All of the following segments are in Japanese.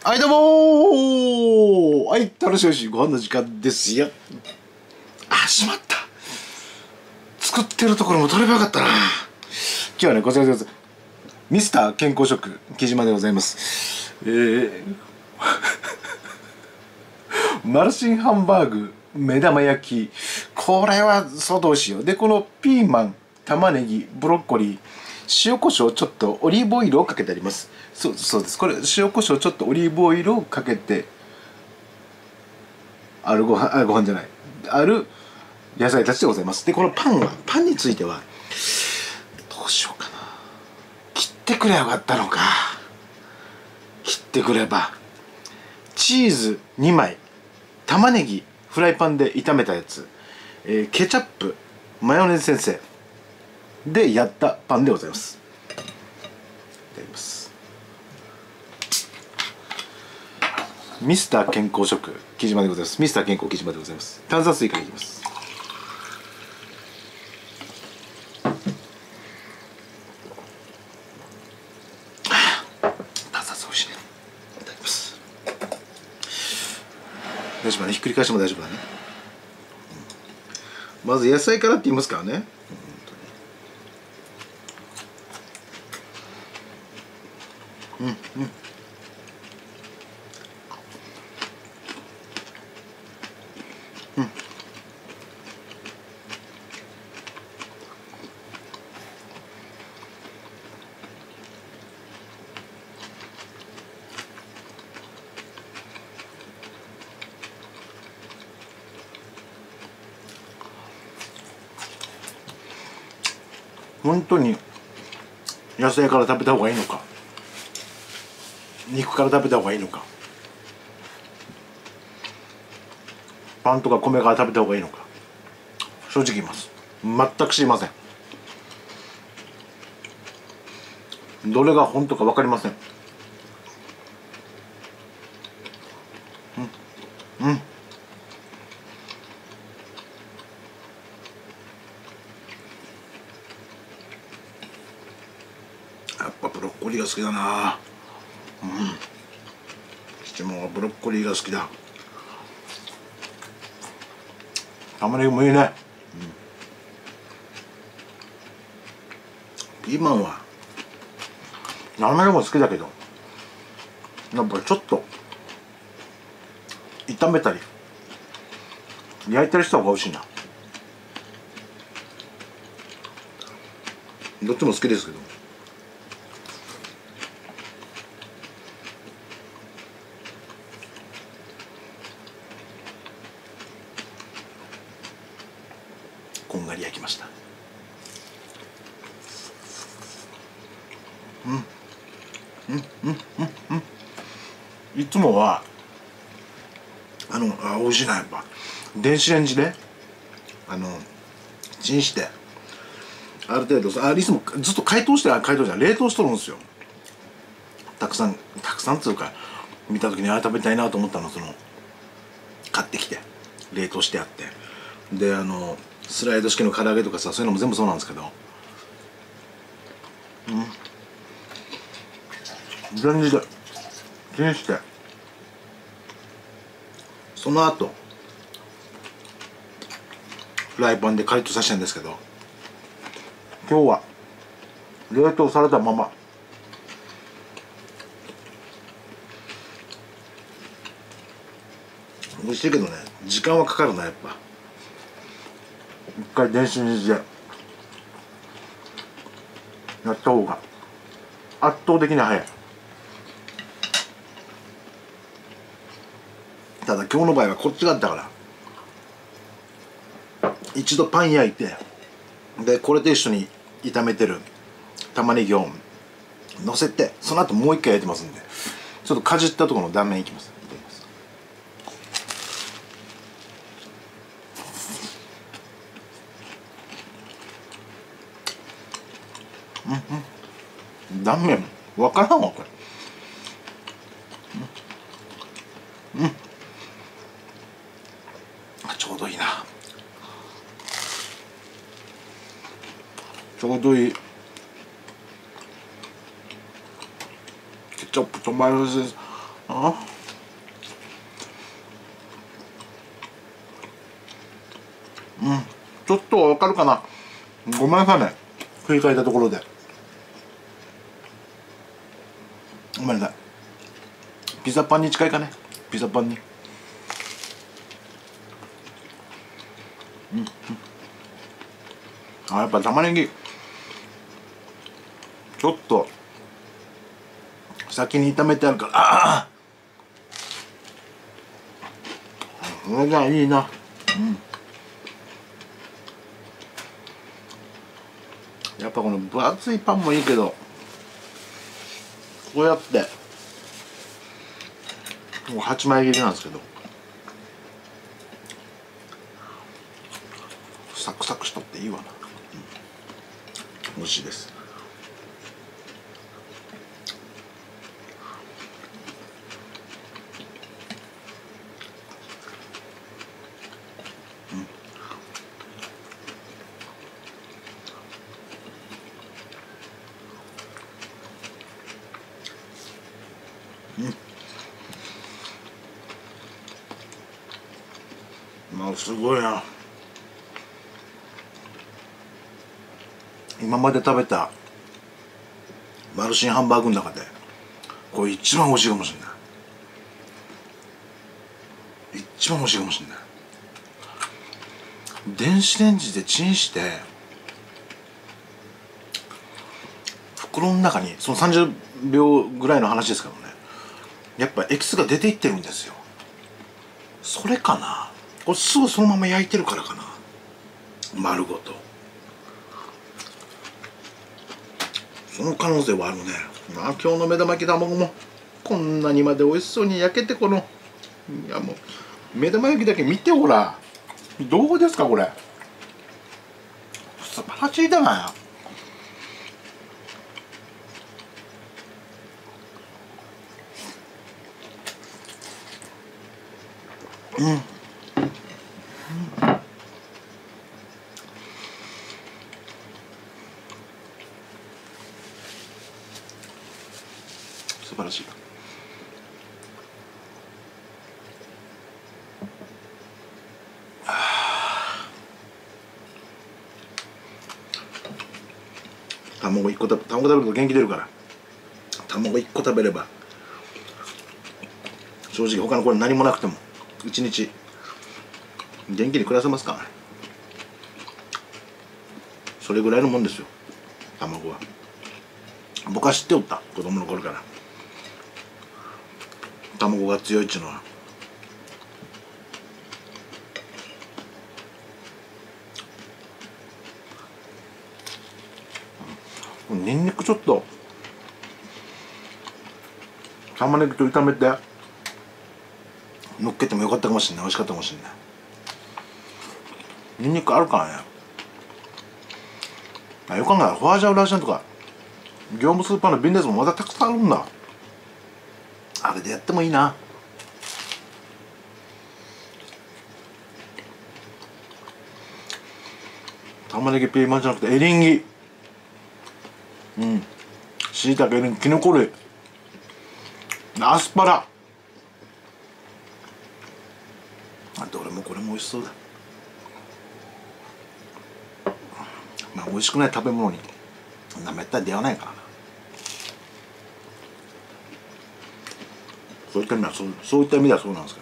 はいどうもー、はい、楽しいご飯の時間ですよ。あ、しまった、作ってるところも撮ればよかったな。今日はね、こちらです。ミスター健康食木島でございます。マルシンハンバーグ目玉焼き、これは相当美味しいよ。でこのピーマン、玉ねぎ、ブロッコリー、塩コショウちょっとオリーブオイルをかけてあります。そうです。これ塩コショウちょっとオリーブオイルをかけてあるご飯じゃない、ある野菜たちでございます。でこのパンについてはどうしようかな。切ってくればよかったのか。切ってくればチーズ2枚、玉ねぎフライパンで炒めたやつ、ケチャップ、マヨネーズ先生でやったパンでございます。いただきます。ミスター健康食木島でございます。ミスター健康木島でございます。炭酸水からいきます。炭酸水美味しいね。いただきます。大丈夫だね、ひっくり返しても大丈夫だね。まず野菜からって言いますからね。本当に野菜から食べた方がいいのか、肉から食べた方がいいのか、パンとか米から食べた方がいいのか、正直言います。全く知りません。どれが本当か分かりません。やっぱブロッコリーが好きだな。七門はブロッコリーが好きだ。玉ねぎもいいね。ピーマンは生でも好きだけど、やっぱりちょっと炒めたり焼いたりした方が美味しいな。どっちも好きですけど、こんがり焼きました。いつもは美味しいな。やっぱ電子レンジでチンして、ある程度いつもずっと解凍じゃない冷凍しとるんですよ。たくさんっていうか、見た時に食べたいなと思ったの、買ってきて冷凍してあって、でスライド式の唐揚げとかさ、そういうのも全部そうなんですけど、レンジでチンして、その後フライパンでカリッとさせたんですけど、今日は冷凍されたまま美味しいけどね、時間はかかるな。やっぱ一回電子レンジでやった方が圧倒的に早い。ただ今日の場合はこっちがあったから、一度パン焼いて、でこれと一緒に炒めてる玉ねぎをのせて、その後もう一回焼いてますんで、ちょっとかじったところの断面いきます。断面分からんわこれ。ちょうどいいな。ちょうどいい。ケチャップとマヨネーズあ、ちょっとわかるかな、ごめんなさいね、振り返ったところで。ごめんなさい。ピザパンに近いかね、ピザパンに。やっぱ玉ねぎちょっと先に炒めてあるから、これがいいな。やっぱこの分厚いパンもいいけど、こうやってもう8枚切りなんですけど、サクサクしとっていいわな。美味しいです。まあすごいな。今まで食べたマルシンハンバーグの中でこれ一番美味しいかもしれない。一番美味しいかもしれない。電子レンジでチンして袋の中に、その30秒ぐらいの話ですけどね、やっぱエキスが出ていってるんですよ。それかな、これすぐそのまま焼いてるからかな、丸ごと。その可能性はあるね。今日の目玉焼き卵もこんなにまで美味しそうに焼けて、いやもう目玉焼きだけ見てほら、どうですかこれ、素晴らしいじゃない。素晴らしい。卵1個卵食べると元気出るから、卵1個食べれば正直他のこれ何もなくても1日元気に暮らせますからね。それぐらいのもんですよ、卵は。僕は知っておった、子供の頃から卵が強いっちゅうのは。ニンニクちょっと玉ねぎと炒めて乗っけてもよかったかもしれない。美味しかったかもしれない。ニンニクあるからね。よく考えたらホワジャオラーシャンとか業務スーパーの瓶のやつもまだたくさんあるんだ。あれでやってもいいな。玉ねぎピーマンじゃなくてエリンギ、しいたけ、エリンギ、きのこ類、アスパラ、どれもこれも美味しそうだ。まあ美味しくない食べ物にめったに出会わないからな。そういった意味はそういった意味ではそうなんですけど。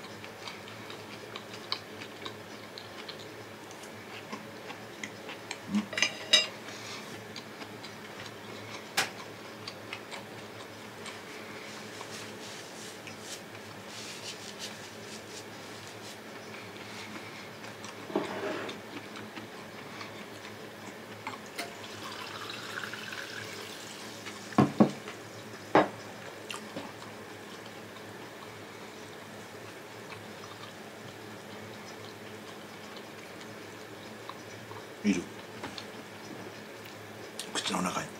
いる口の中に。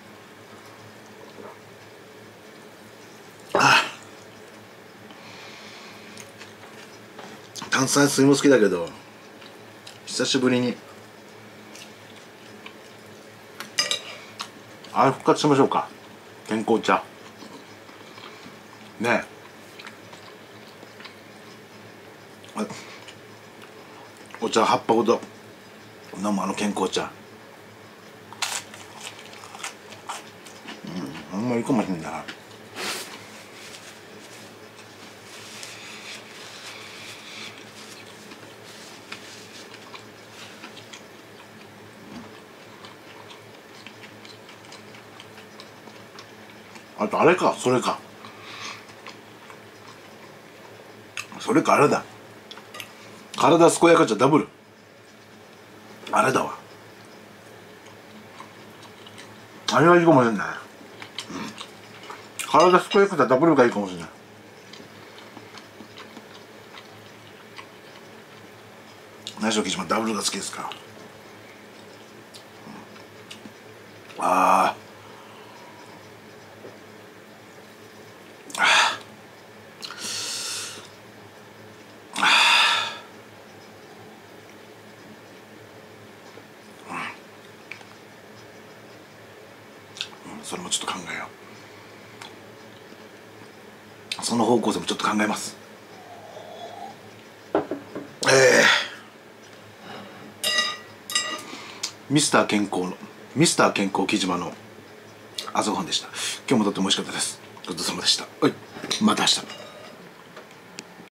炭酸水も好きだけど久しぶりにあれ復活しましょうか。健康茶ねお茶葉っぱほど飲む健康茶、あんまりいいかもしれんな。あとあれか、それかあれだ、体健やか茶ダブル、あれだわ、あれがいいかもしれない、体健やか茶ダブルがいいかもしれない。内緒木島ダブルが好きですから、あそれもちょっと考えよう、その方向性もちょっと考えます。ミスター健康木島の朝ごはんでした。今日もとっても美味しかったです。ごちそうさまでした。はい、また明日。